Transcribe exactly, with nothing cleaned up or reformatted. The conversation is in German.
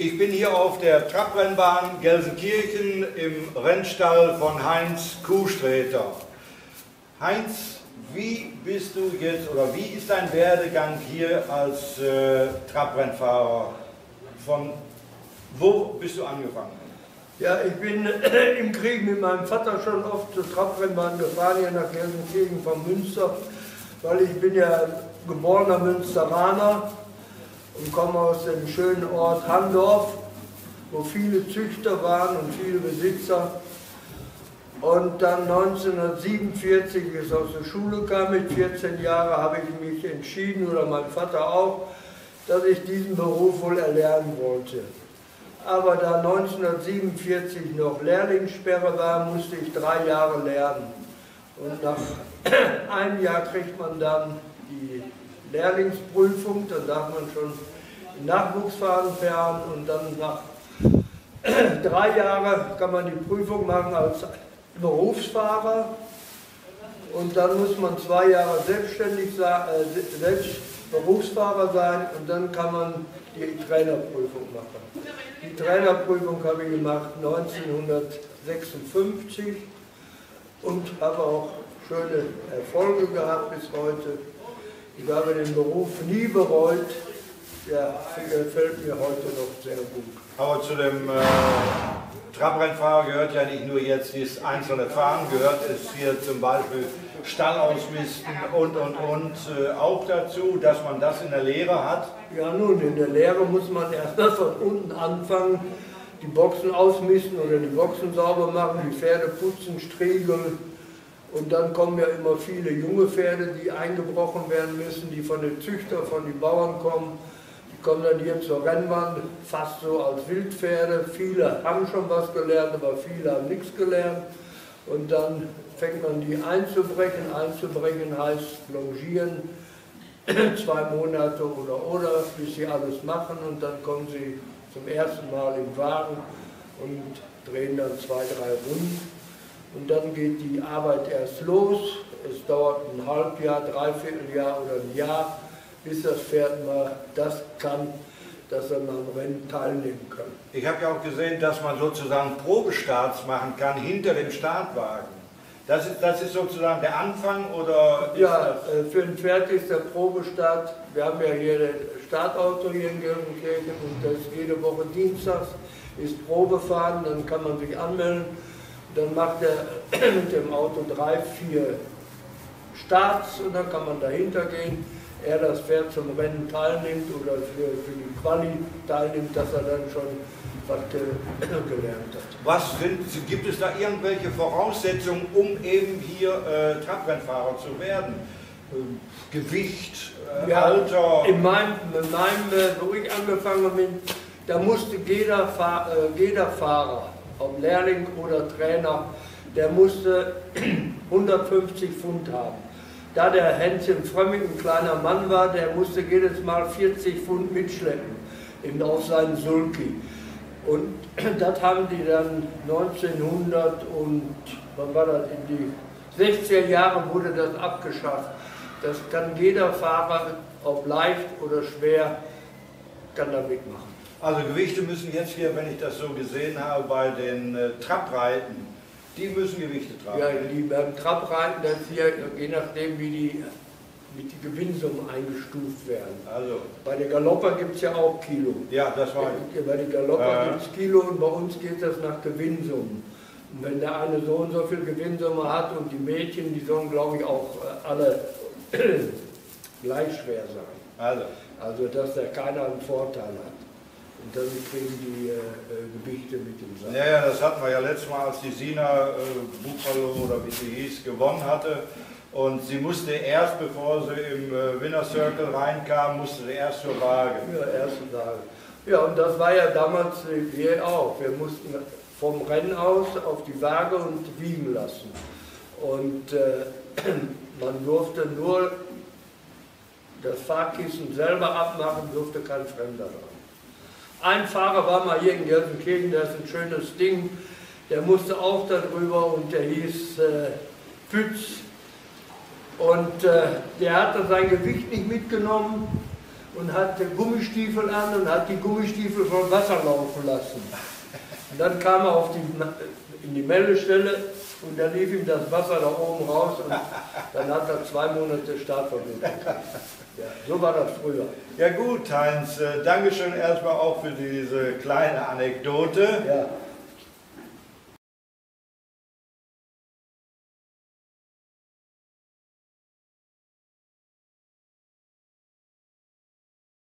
Ich bin hier auf der Trabrennbahn Gelsenkirchen im Rennstall von Heinz Kuhsträter. Heinz, wie bist du jetzt oder wie ist dein Werdegang hier als äh, Trabrennfahrer? Von wo bist du angefangen? Ja, ich bin äh, im Krieg mit meinem Vater schon oft zur Trabrennbahn gefahren, hier nach Gelsenkirchen von Münster, weil ich bin ja geborener Münsteraner und komme aus dem schönen Ort Handorf, wo viele Züchter waren und viele Besitzer. Und dann neunzehnhundertsiebenundvierzig, als ich aus der Schule kam, mit vierzehn Jahren, habe ich mich entschieden, oder mein Vater auch, dass ich diesen Beruf wohl erlernen wollte. Aber da neunzehnhundertsiebenundvierzig noch Lehrlingssperre war, musste ich drei Jahre lernen. Und nach einem Jahr kriegt man dann die Lehrlingsprüfung, dann darf man schon in Nachwuchsfahren fahren und dann nach drei Jahren kann man die Prüfung machen als Berufsfahrer und dann muss man zwei Jahre selbstständig sein, äh, selbst Berufsfahrer sein und dann kann man die Trainerprüfung machen. Die Trainerprüfung habe ich gemacht neunzehnhundertsechsundfünfzig und habe auch schöne Erfolge gehabt bis heute. Ich habe den Beruf nie bereut, der gefällt mir heute noch sehr gut. Aber zu dem äh, Trabrennfahrer gehört ja nicht nur jetzt das einzelne Fahren, gehört es hier zum Beispiel Stall ausmisten und und und äh, auch dazu, dass man das in der Lehre hat? Ja nun, in der Lehre muss man erstmal von unten anfangen, die Boxen ausmisten oder die Boxen sauber machen, die Pferde putzen, striegeln. Und dann kommen ja immer viele junge Pferde, die eingebrochen werden müssen, die von den Züchtern, von den Bauern kommen. Die kommen dann hier zur Rennbahn, fast so als Wildpferde. Viele haben schon was gelernt, aber viele haben nichts gelernt. Und dann fängt man die einzubrechen. Einzubrechen heißt longieren, zwei Monate oder oder, bis sie alles machen. Und dann kommen sie zum ersten Mal im Wagen und drehen dann zwei, drei Runden. Und dann geht die Arbeit erst los. Es dauert ein Halbjahr, Dreivierteljahr oder ein Jahr, bis das Pferd mal das kann, dass er mal am Rennen teilnehmen kann. Ich habe ja auch gesehen, dass man sozusagen Probestarts machen kann hinter dem Startwagen. Das ist, das ist sozusagen der Anfang oder? Ist ja, das für ein Pferd ist der Probestart. Wir haben ja hier das Startauto hier in Gelsenkirchen und das jede Woche dienstags ist Probefahren, dann kann man sich anmelden. Dann macht er mit dem Auto drei, vier Starts und dann kann man dahinter gehen. Er das Pferd zum Rennen teilnimmt oder für, für die Quali teilnimmt, dass er dann schon was gelernt hat. Was sind, gibt es da irgendwelche Voraussetzungen, um eben hier äh, Trabrennfahrer zu werden? Ähm, Gewicht, äh, ja, Alter? In meinem, in meinem äh, wo ich angefangen bin, da musste jeder, Fahr, äh, jeder Fahrer, ob Lehrling oder Trainer, der musste hundertfünfzig Pfund haben. Da der Hänschen Frömming ein kleiner Mann war, der musste jedes Mal vierzig Pfund mitschleppen in, auf seinen Sulky. Und das haben die dann neunzehnhundert und, wann war das, in die sechziger Jahre wurde das abgeschafft. Das kann jeder Fahrer, ob leicht oder schwer, kann da mitmachen. Also Gewichte müssen jetzt hier, wenn ich das so gesehen habe, bei den äh, Trabreiten, die müssen Gewichte tragen. Ja, die beim Trabreiten, das hier, je nachdem wie die mit die Gewinnsummen eingestuft werden. Also. Bei den Galopper gibt es ja auch Kilo. Ja, das war ich. Bei den Galopper äh. gibt es Kilo und bei uns geht das nach Gewinnsummen. Und wenn der eine so und so viel Gewinnsumme hat und die Mädchen, die sollen glaube ich auch alle gleich schwer sein. Also. Also dass der keiner einen Vorteil hat. Und dann kriegen die äh, Gewichte mit dem Sack. Ja, ja, das hatten wir ja letztes Mal, als die Sina äh, Buffalo oder wie sie hieß, gewonnen hatte. Und sie musste erst, bevor sie im äh, Winner Circle reinkam, musste sie erst zur Waage. Ja, erste Waage. Ja, und das war ja damals wir auch. Wir mussten vom Rennen aus auf die Waage und wiegen lassen. Und äh, man durfte nur das Fahrkissen selber abmachen, durfte kein Fremder sein. Ein Fahrer war mal hier in Gelsenkirchen, der ist ein schönes Ding, der musste auch darüber und der hieß äh, Pütz. Und äh, der hatte sein Gewicht nicht mitgenommen und hatte Gummistiefel an und hat die Gummistiefel voll Wasser laufen lassen. Und dann kam er auf die, in die Meldestelle und da lief ihm das Wasser da oben raus und dann hat er zwei Monate Startverbot gekriegt. Ja, so war das früher. Ja gut, Heinz, äh, Dankeschön erstmal auch für diese kleine Anekdote. Ja.